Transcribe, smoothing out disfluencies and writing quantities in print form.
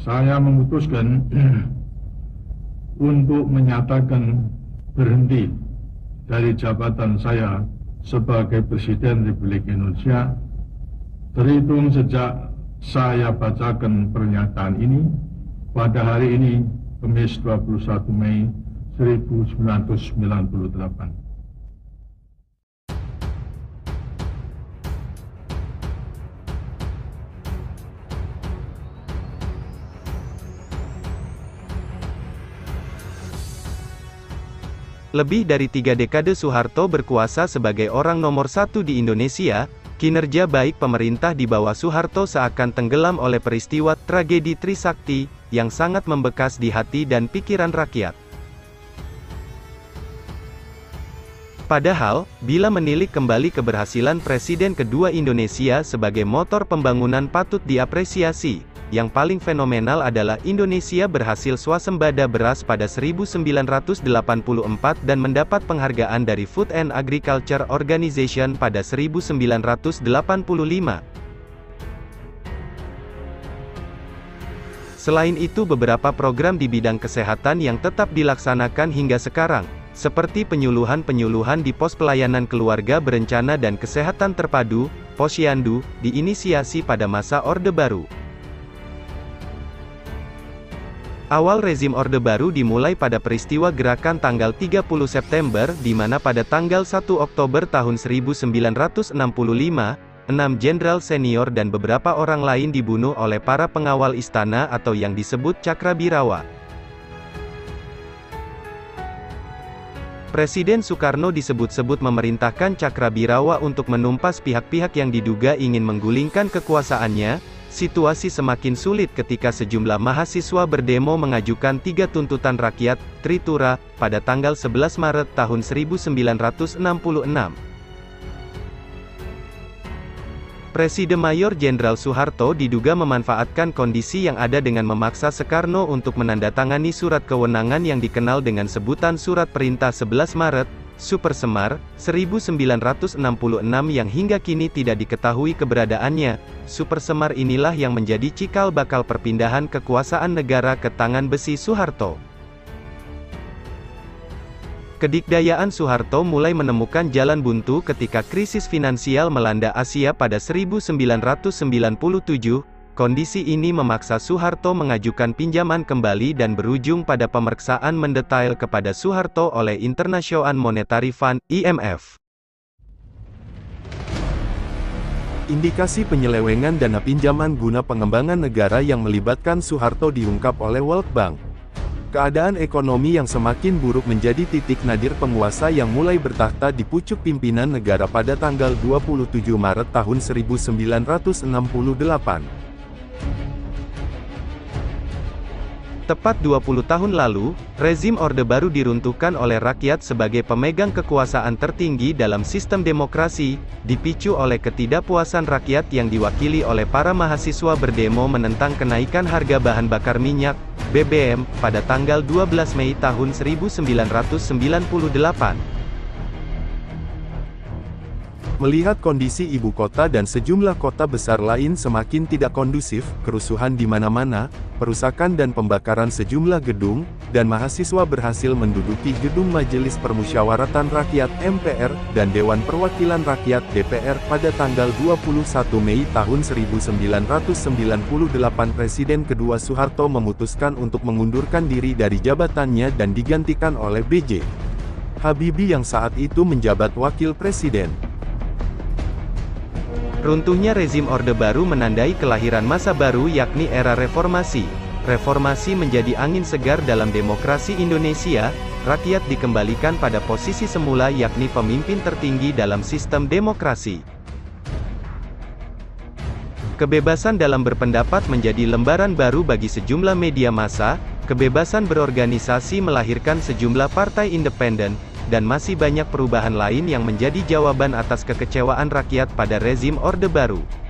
Saya memutuskan untuk menyatakan berhenti dari jabatan saya sebagai Presiden Republik Indonesia terhitung sejak saya bacakan pernyataan ini pada hari ini, Kamis 21 Mei 1998. Lebih dari 3 dekade Soeharto berkuasa sebagai orang nomor 1 di Indonesia, kinerja baik pemerintah di bawah Soeharto seakan tenggelam oleh peristiwa tragedi Trisakti, yang sangat membekas di hati dan pikiran rakyat. Padahal, bila menilik kembali keberhasilan Presiden kedua Indonesia sebagai motor pembangunan patut diapresiasi. Yang paling fenomenal adalah Indonesia berhasil swasembada beras pada 1984 dan mendapat penghargaan dari Food and Agriculture Organization pada 1985. Selain itu beberapa program di bidang kesehatan yang tetap dilaksanakan hingga sekarang, seperti penyuluhan-penyuluhan di pos pelayanan keluarga berencana dan kesehatan terpadu, Posyandu, diinisiasi pada masa Orde Baru. Awal rezim Orde Baru dimulai pada peristiwa gerakan tanggal 30 September, di mana pada tanggal 1 Oktober tahun 1965, 6 jenderal senior dan beberapa orang lain dibunuh oleh para pengawal istana atau yang disebut Cakrabirawa. Presiden Soekarno disebut-sebut memerintahkan Cakrabirawa untuk menumpas pihak-pihak yang diduga ingin menggulingkan kekuasaannya. Situasi semakin sulit ketika sejumlah mahasiswa berdemo mengajukan 3 tuntutan rakyat, Tritura, pada tanggal 11 Maret tahun 1966. Presiden Mayor Jenderal Soeharto diduga memanfaatkan kondisi yang ada dengan memaksa Soekarno untuk menandatangani surat kewenangan yang dikenal dengan sebutan Surat Perintah 11 Maret, Super Semar, 1966 yang hingga kini tidak diketahui keberadaannya. Super Semar inilah yang menjadi cikal bakal perpindahan kekuasaan negara ke tangan besi Soeharto. Kedikdayaan Soeharto mulai menemukan jalan buntu ketika krisis finansial melanda Asia pada 1997. Kondisi ini memaksa Soeharto mengajukan pinjaman kembali dan berujung pada pemeriksaan mendetail kepada Soeharto oleh International Monetary Fund, IMF. Indikasi penyelewengan dana pinjaman guna pengembangan negara yang melibatkan Soeharto diungkap oleh World Bank. Keadaan ekonomi yang semakin buruk menjadi titik nadir penguasa yang mulai bertakhta di pucuk pimpinan negara pada tanggal 27 Maret tahun 1968. Tepat 20 tahun lalu, rezim Orde Baru diruntuhkan oleh rakyat sebagai pemegang kekuasaan tertinggi dalam sistem demokrasi, dipicu oleh ketidakpuasan rakyat yang diwakili oleh para mahasiswa berdemo menentang kenaikan harga bahan bakar minyak, BBM, pada tanggal 12 Mei tahun 1998. Melihat kondisi ibu kota dan sejumlah kota besar lain semakin tidak kondusif, kerusuhan di mana-mana, perusakan dan pembakaran sejumlah gedung, dan mahasiswa berhasil menduduki gedung Majelis Permusyawaratan Rakyat (MPR) dan Dewan Perwakilan Rakyat (DPR) pada tanggal 21 Mei tahun 1998. Presiden kedua Soeharto memutuskan untuk mengundurkan diri dari jabatannya dan digantikan oleh B.J. Habibie yang saat itu menjabat wakil presiden. Runtuhnya rezim Orde Baru menandai kelahiran masa baru yakni era reformasi. Reformasi menjadi angin segar dalam demokrasi Indonesia, rakyat dikembalikan pada posisi semula yakni pemimpin tertinggi dalam sistem demokrasi. Kebebasan dalam berpendapat menjadi lembaran baru bagi sejumlah media massa, kebebasan berorganisasi melahirkan sejumlah partai independen, dan masih banyak perubahan lain yang menjadi jawaban atas kekecewaan rakyat pada rezim Orde Baru.